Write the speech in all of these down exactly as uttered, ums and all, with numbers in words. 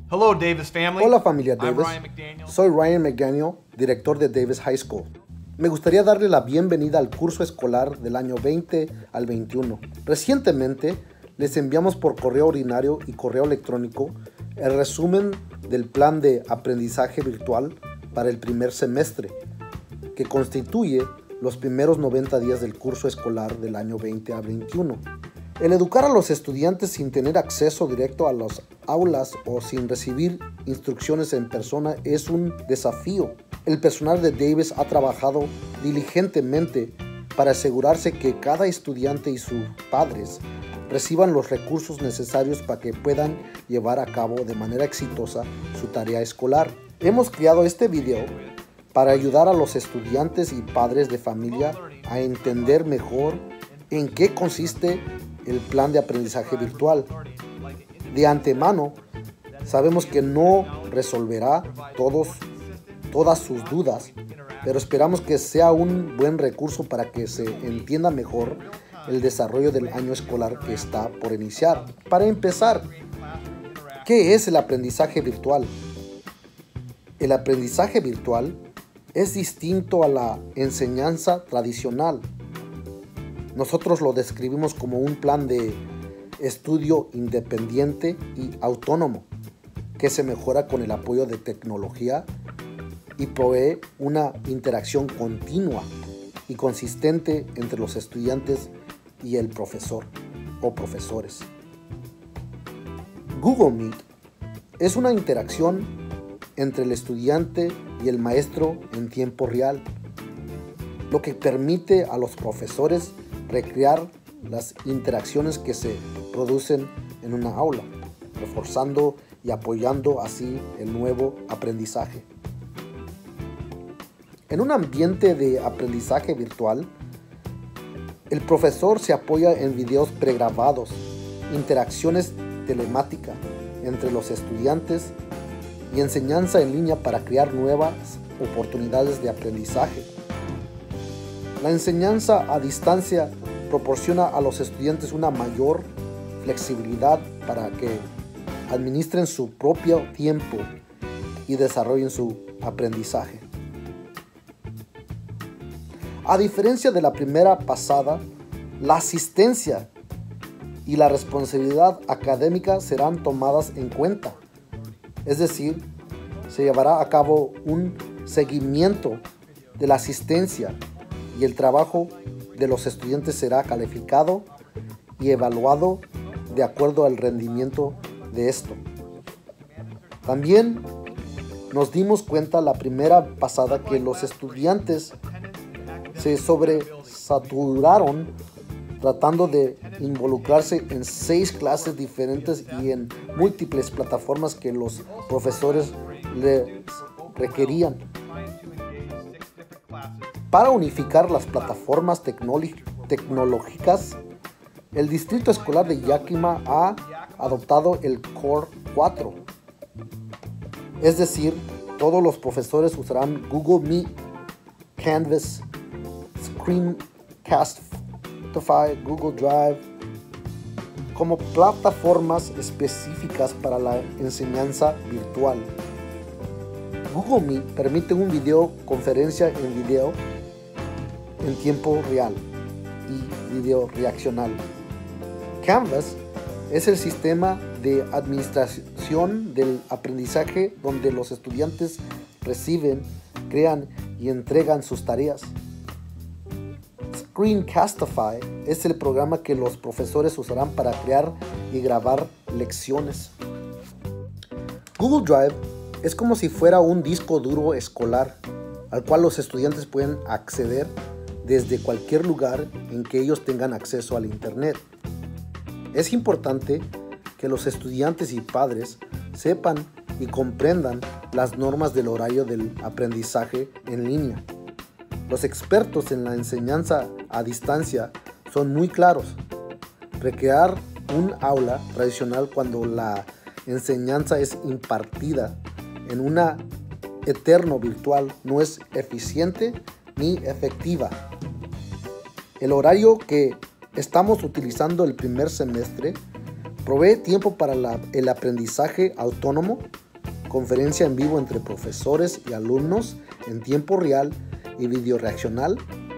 Hello, Davis family. Hola familia I'm Davis, Ryan McDaniel. soy Ryan McDaniel, director de Davis High School. Me gustaría darle la bienvenida al curso escolar del año veinte al veintiuno. Recientemente les enviamos por correo ordinario y correo electrónico el resumen del plan de aprendizaje virtual para el primer semestre, que constituye los primeros noventa días del curso escolar del año veinte a veintiuno. El educar a los estudiantes sin tener acceso directo a las aulas o sin recibir instrucciones en persona es un desafío. El personal de Davis ha trabajado diligentemente para asegurarse que cada estudiante y sus padres reciban los recursos necesarios para que puedan llevar a cabo de manera exitosa su tarea escolar. Hemos creado este video para ayudar a los estudiantes y padres de familia a entender mejor en qué consiste el plan de aprendizaje virtual. De antemano, sabemos que no resolverá todos, todas sus dudas, pero esperamos que sea un buen recurso para que se entienda mejor el desarrollo del año escolar que está por iniciar. Para empezar, ¿qué es el aprendizaje virtual? El aprendizaje virtual es distinto a la enseñanza tradicional. Nosotros lo describimos como un plan de estudio independiente y autónomo que se mejora con el apoyo de tecnología y provee una interacción continua y consistente entre los estudiantes y el profesor o profesores. Google Meet es una interacción entre el estudiante y el maestro en tiempo real, lo que permite a los profesores recrear las interacciones que se producen en una aula, reforzando y apoyando así el nuevo aprendizaje. En un ambiente de aprendizaje virtual, el profesor se apoya en videos pregrabados, interacciones telemáticas entre los estudiantes y enseñanza en línea para crear nuevas oportunidades de aprendizaje. La enseñanza a distancia proporciona a los estudiantes una mayor flexibilidad para que administren su propio tiempo y desarrollen su aprendizaje. A diferencia de la primera pasada, la asistencia y la responsabilidad académica serán tomadas en cuenta. Es decir, se llevará a cabo un seguimiento de la asistencia y el trabajo de los estudiantes será calificado y evaluado de acuerdo al rendimiento de esto. También nos dimos cuenta la primera pasada que los estudiantes se sobresaturaron tratando de involucrarse en seis clases diferentes y en múltiples plataformas que los profesores les requerían. Para unificar las plataformas tecnológicas, el Distrito Escolar de Yakima ha adoptado el Core cuatro. Es decir, todos los profesores usarán Google Meet, Canvas, Screencastify, Google Drive como plataformas específicas para la enseñanza virtual. Google Meet permite una videoconferencia en video en tiempo real y video reaccional. Canvas es el sistema de administración del aprendizaje donde los estudiantes reciben, crean y entregan sus tareas. Screencastify es el programa que los profesores usarán para crear y grabar lecciones. Google Drive es como si fuera un disco duro escolar al cual los estudiantes pueden acceder desde cualquier lugar en que ellos tengan acceso al Internet. Es importante que los estudiantes y padres sepan y comprendan las normas del horario del aprendizaje en línea. Los expertos en la enseñanza a distancia son muy claros. Recrear un aula tradicional cuando la enseñanza es impartida en una eterno virtual no es eficiente ni efectiva. El horario que estamos utilizando el primer semestre Provee tiempo para la, el aprendizaje autónomo, conferencia en vivo entre profesores y alumnos en tiempo real y video reaccional.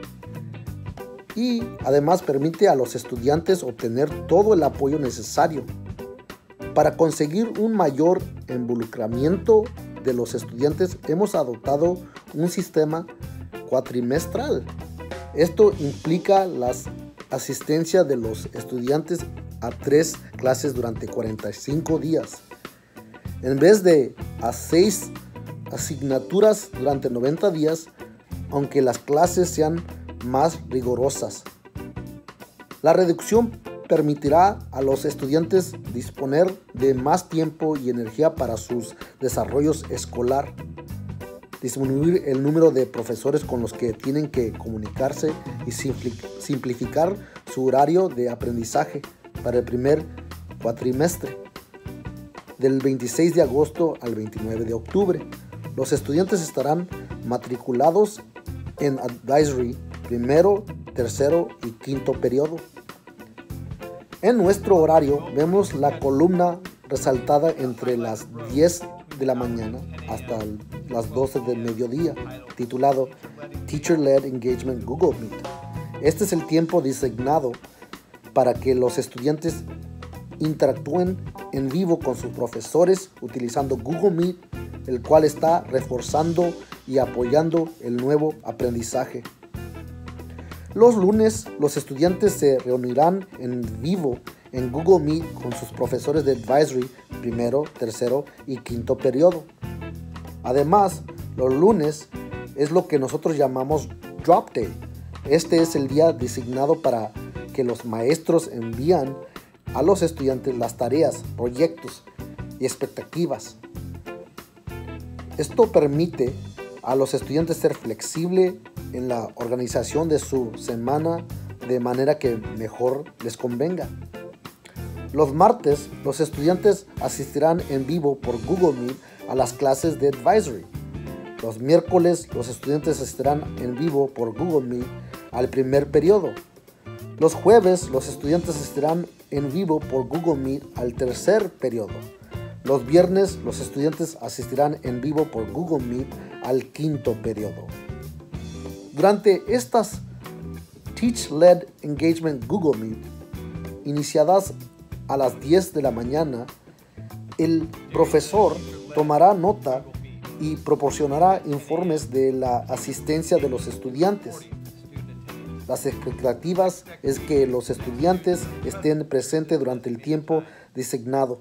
Y además permite a los estudiantes obtener todo el apoyo necesario para conseguir un mayor involucramiento de los estudiantes. Hemos adoptado un sistema cuatrimestral. Esto implica la asistencia de los estudiantes a tres clases durante cuarenta y cinco días, en vez de a seis asignaturas durante noventa días, aunque las clases sean más rigurosas. La reducción permitirá a los estudiantes disponer de más tiempo y energía para sus desarrollos escolar, disminuir el número de profesores con los que tienen que comunicarse y simplificar su horario de aprendizaje para el primer cuatrimestre, del veintiséis de agosto al veintinueve de octubre. Los estudiantes estarán matriculados en Advisory primero, tercero y quinto periodo. En nuestro horario vemos la columna resaltada entre las diez de la mañana hasta las doce del mediodía, titulado Teacher-Led Engagement Google Meet. Este es el tiempo designado para que los estudiantes interactúen en vivo con sus profesores utilizando Google Meet, el cual está reforzando y apoyando el nuevo aprendizaje. Los lunes, los estudiantes se reunirán en vivo en Google Meet con sus profesores de Advisory primero, tercero y quinto periodo. Además, los lunes es lo que nosotros llamamos Drop Day. Este es el día designado para que los maestros envían a los estudiantes las tareas, proyectos y expectativas. Esto permite a los estudiantes ser flexibles en la organización de su semana de manera que mejor les convenga. Los martes, los estudiantes asistirán en vivo por Google Meet a las clases de Advisory. Los miércoles, los estudiantes asistirán en vivo por Google Meet al primer periodo. Los jueves, los estudiantes asistirán en vivo por Google Meet al tercer periodo. Los viernes, los estudiantes asistirán en vivo por Google Meet al quinto periodo. Durante estas Teach-Led Engagement Google Meet, iniciadas a las diez de la mañana, el profesor tomará nota y proporcionará informes de la asistencia de los estudiantes. Las expectativas es que los estudiantes estén presentes durante el tiempo designado.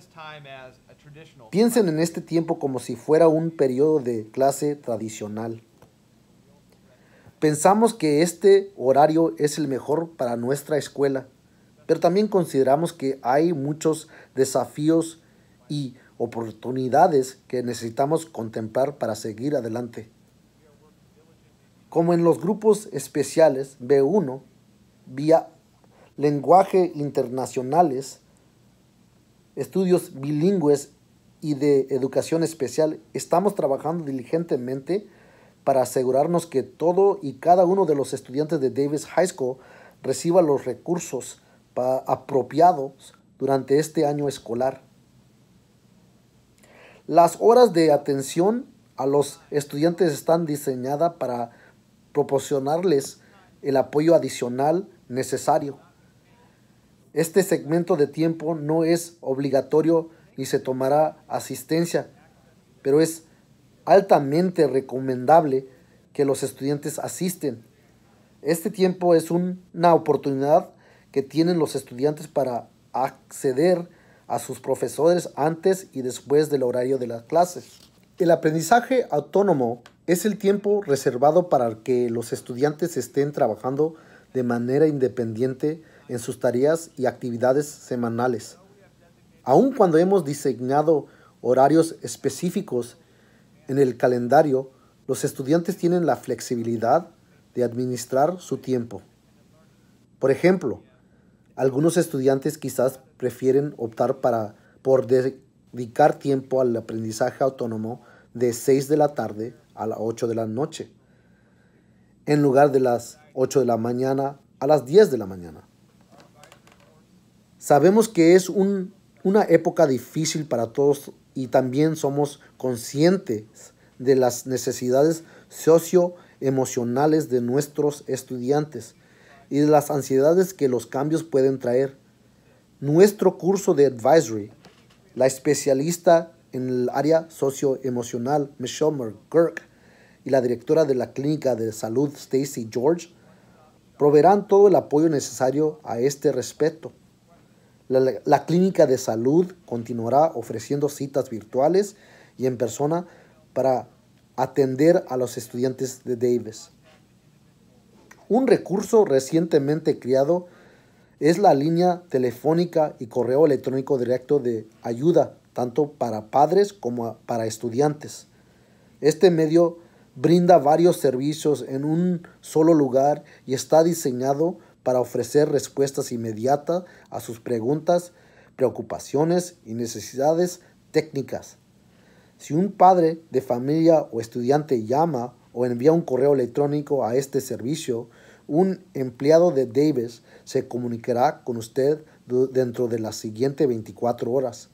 Piensen en este tiempo como si fuera un periodo de clase tradicional. Pensamos que este horario es el mejor para nuestra escuela, pero también consideramos que hay muchos desafíos y oportunidades que necesitamos contemplar para seguir adelante. Como en los grupos especiales B uno, vía lenguaje internacionales, estudios bilingües y de educación especial, estamos trabajando diligentemente para asegurarnos que todo y cada uno de los estudiantes de Davis High School reciba los recursos apropiados durante este año escolar. Las horas de atención a los estudiantes están diseñadas para proporcionarles el apoyo adicional necesario. Este segmento de tiempo no es obligatorio ni se tomará asistencia, pero es altamente recomendable que los estudiantes asisten. Este tiempo es un, una oportunidad que tienen los estudiantes para acceder a sus profesores antes y después del horario de las clases. El aprendizaje autónomo es el tiempo reservado para que los estudiantes estén trabajando de manera independiente en sus tareas y actividades semanales. Aun cuando hemos diseñado horarios específicos en el calendario, los estudiantes tienen la flexibilidad de administrar su tiempo. Por ejemplo, algunos estudiantes quizás prefieren optar para, por dedicar tiempo al aprendizaje autónomo de seis de la tarde a las ocho de la noche, en lugar de las ocho de la mañana a las diez de la mañana. Sabemos que es un, una época difícil para todos y también somos conscientes de las necesidades socioemocionales de nuestros estudiantes y de las ansiedades que los cambios pueden traer. Nuestro curso de Advisory, la especialista en el área socioemocional Michelle McGurk y la directora de la Clínica de Salud Stacy George proveerán todo el apoyo necesario a este respecto. La, la Clínica de Salud continuará ofreciendo citas virtuales y en persona para atender a los estudiantes de Davis. Un recurso recientemente creado es la línea telefónica y correo electrónico directo de ayuda, tanto para padres como para estudiantes. Este medio brinda varios servicios en un solo lugar y está diseñado para ofrecer respuestas inmediatas a sus preguntas, preocupaciones y necesidades técnicas. Si un padre de familia o estudiante llama o envía un correo electrónico a este servicio, un empleado de Davis se comunicará con usted dentro de las siguientes veinticuatro horas.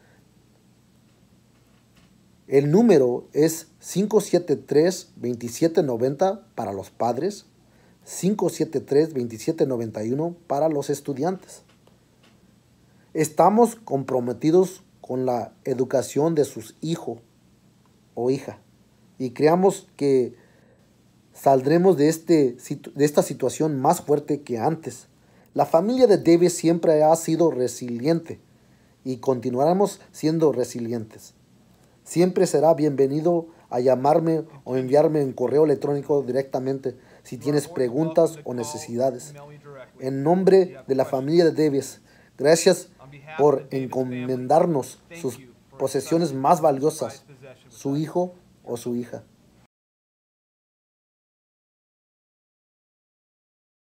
El número es cinco siete tres, dos siete nueve cero para los padres, cinco siete tres, dos siete nueve uno para los estudiantes. Estamos comprometidos con la educación de sus hijos o hija y creamos que saldremos de, este, de esta situación más fuerte que antes. La familia de Davis siempre ha sido resiliente y continuaremos siendo resilientes. Siempre será bienvenido a llamarme o enviarme un correo electrónico directamente si tienes preguntas o necesidades. En nombre de la familia de Davis, gracias por encomendarnos sus posesiones más valiosas, su hijo o su hija.